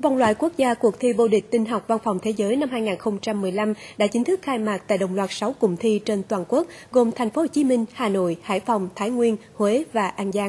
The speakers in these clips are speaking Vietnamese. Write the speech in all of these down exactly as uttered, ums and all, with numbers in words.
Vòng loại quốc gia cuộc thi vô địch tin học văn phòng thế giới năm hai nghìn không trăm mười lăm đã chính thức khai mạc tại đồng loạt sáu cụm thi trên toàn quốc, gồm Thành phố Hồ Chí Minh, Hà Nội, Hải Phòng, Thái Nguyên, Huế và An Giang.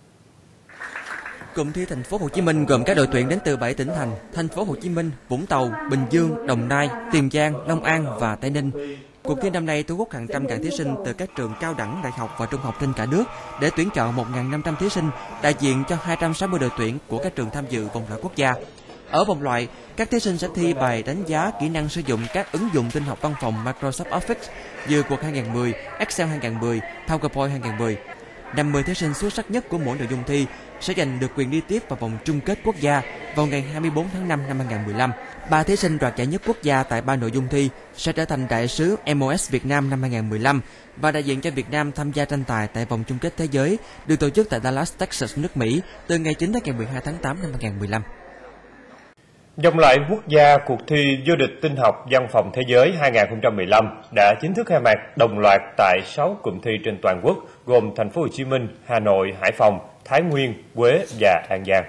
Cụm thi Thành phố Hồ Chí Minh gồm các đội tuyển đến từ bảy tỉnh thành: Thành phố Hồ Chí Minh, Vũng Tàu, Bình Dương, Đồng Nai, Tiền Giang, Long An và Tây Ninh. Cuộc thi năm nay thu hút hàng trăm ngàn thí sinh từ các trường cao đẳng, đại học và trung học trên cả nước để tuyển chọn một nghìn năm trăm thí sinh đại diện cho hai trăm sáu mươi đội tuyển của các trường tham dự vòng loại quốc gia. Ở vòng loại, các thí sinh sẽ thi bài đánh giá kỹ năng sử dụng các ứng dụng tin học văn phòng Microsoft Office như Word hai nghìn mười, Excel hai nghìn mười, PowerPoint hai nghìn mười. năm mươi thí sinh xuất sắc nhất của mỗi nội dung thi sẽ giành được quyền đi tiếp vào vòng chung kết quốc gia vào ngày hai mươi tư tháng năm năm hai nghìn không trăm mười lăm. Ba thí sinh đoạt giải nhất quốc gia tại ba nội dung thi sẽ trở thành đại sứ em o ét Việt Nam năm hai nghìn không trăm mười lăm và đại diện cho Việt Nam tham gia tranh tài tại vòng chung kết thế giới được tổ chức tại Dallas, Texas, nước Mỹ từ ngày chín đến ngày mười hai tháng tám năm hai nghìn không trăm mười lăm. Vòng loại quốc gia cuộc thi vô địch tin học văn phòng thế giới hai nghìn không trăm mười lăm đã chính thức khai mạc đồng loạt tại sáu cụm thi trên toàn quốc, gồm Thành phố Hồ Chí Minh, Hà Nội, Hải Phòng, Thái Nguyên, Huế và An Giang.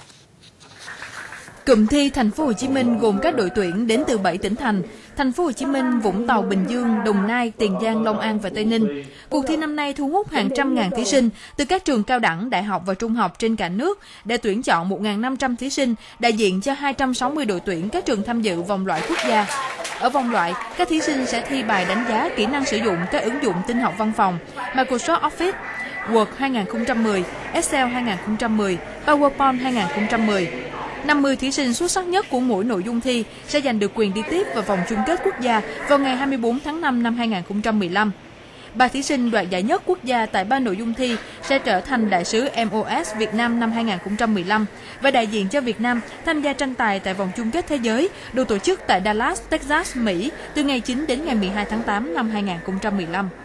Cụm thi Thành phố Hồ Chí Minh gồm các đội tuyển đến từ bảy tỉnh thành: Thành phố Hồ Chí Minh, Vũng Tàu, Bình Dương, Đồng Nai, Tiền Giang, Long An và Tây Ninh. Cuộc thi năm nay thu hút hàng trăm ngàn thí sinh từ các trường cao đẳng, đại học và trung học trên cả nước để tuyển chọn một nghìn năm trăm thí sinh đại diện cho hai trăm sáu mươi đội tuyển các trường tham dự vòng loại quốc gia. Ở vòng loại, các thí sinh sẽ thi bài đánh giá kỹ năng sử dụng các ứng dụng tin học văn phòng Microsoft Office, Word hai nghìn không trăm mười, Excel hai nghìn không trăm mười, PowerPoint hai nghìn không trăm mười. năm mươi thí sinh xuất sắc nhất của mỗi nội dung thi sẽ giành được quyền đi tiếp vào vòng chung kết quốc gia vào ngày hai mươi tư tháng năm năm hai nghìn không trăm mười lăm. Ba thí sinh đoạt giải nhất quốc gia tại ba nội dung thi sẽ trở thành đại sứ em o ét Việt Nam năm hai nghìn không trăm mười lăm và đại diện cho Việt Nam tham gia tranh tài tại vòng chung kết thế giới được tổ chức tại Dallas, Texas, Mỹ từ ngày chín đến ngày mười hai tháng tám năm hai nghìn không trăm mười lăm.